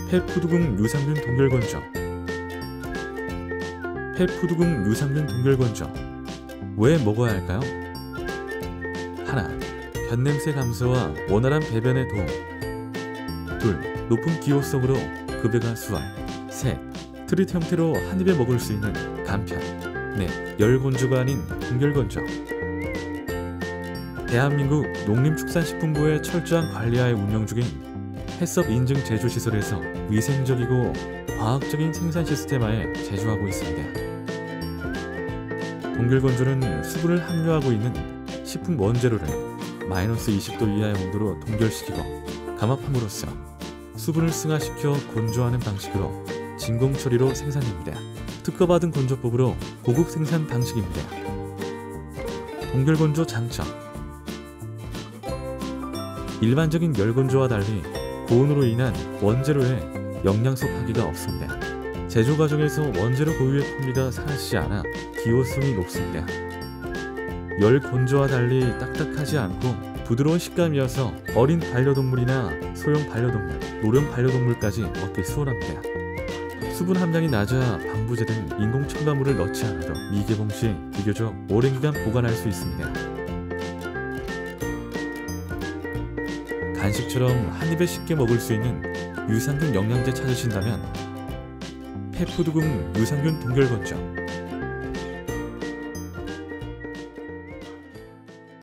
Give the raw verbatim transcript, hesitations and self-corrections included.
펫푸드국 유산균 동결건조. 펫푸드국 유산균 동결건조. 왜 먹어야 할까요? 하나. 변냄새 감소와 원활한 배변에 도움. 둘. 높은 기호성으로 급여가 수월. 셋. 트릿 형태로 한 입에 먹을 수 있는 간편. 넷. 열건조가 아닌 동결건조. 대한민국 농림축산식품부의 철저한 관리하에 운영 중인 해썹 인증 제조시설에서 위생적이고 과학적인 생산 시스템하에 제조하고 있습니다. 동결건조는 수분을 함유하고 있는 식품 원재료를 마이너스 이십 도 이하의 온도로 동결시키고 감압함으로써 수분을 승화시켜 건조하는 방식으로 진공 처리로 생산됩니다. 특허받은 건조법으로 고급 생산 방식입니다. 동결건조 장점. 일반적인 열건조와 달리 고온으로 인한 원재료에 영양소 파기가 없습니다. 제조 과정에서 원재료 고유의 풍미가 사라지지 않아 기호성이 높습니다. 열건조와 달리 딱딱하지 않고 부드러운 식감이어서 어린 반려동물이나 소형 반려동물, 노령 반려동물까지 먹기 수월합니다. 수분 함량이 낮아 방부제 등 인공 첨가물을 넣지 않아도 미개봉 시 비교적 오랜 기간 보관할 수 있습니다. 간식처럼 한 입에 쉽게 먹을 수 있는 유산균 영양제 찾으신다면 펫푸드국 유산균 동결건조